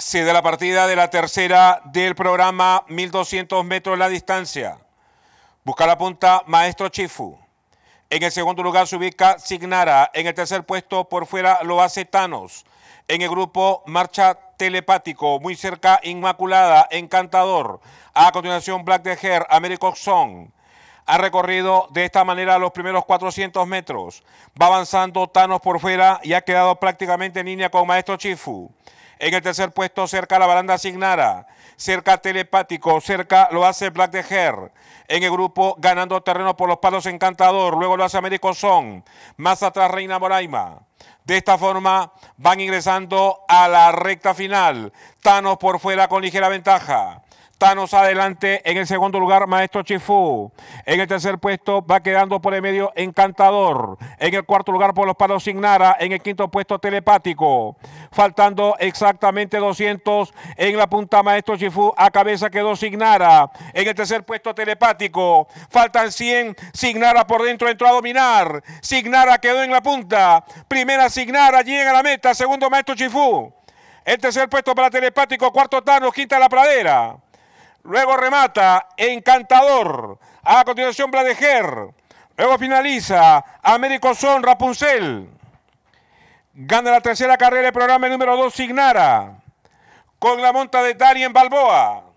Se da la partida de la tercera del programa 1200 metros la distancia. Busca la punta Maestro Chifu. En el segundo lugar se ubica Signara. En el tercer puesto por fuera lo hace Thanos. En el grupo marcha Telepático. Muy cerca Inmaculada, Encantador. A continuación Black the Hair, American Song. Ha recorrido de esta manera los primeros 400 metros. Va avanzando Thanos por fuera y ha quedado prácticamente en línea con Maestro Chifu. En el tercer puesto cerca la baranda Signara, cerca Telepático, cerca lo hace Black the Hair. En el grupo ganando terreno por los palos Encantador, luego lo hace American Song, más atrás Reina Moraima. De esta forma van ingresando a la recta final. Thanos por fuera con ligera ventaja. Thanos adelante, en el segundo lugar Maestro Chifu. En el tercer puesto va quedando por el medio Encantador. En el cuarto lugar por los palos Signara. En el quinto puesto Telepático. Faltando exactamente 200 en la punta Maestro Chifu. A cabeza quedó Signara. En el tercer puesto Telepático. Faltan 100. Signara por dentro entró a dominar. Signara quedó en la punta. Primera Signara, llega a la meta. Segundo Maestro Chifu. El tercer puesto para Telepático. Cuarto Thanos, quinta La Pradera. Luego remata Encantador. A continuación Bladejer. Luego finaliza Américo Son, Rapunzel. Gana la tercera carrera del programa número 2 Signara. Con la monta de Darien Balboa.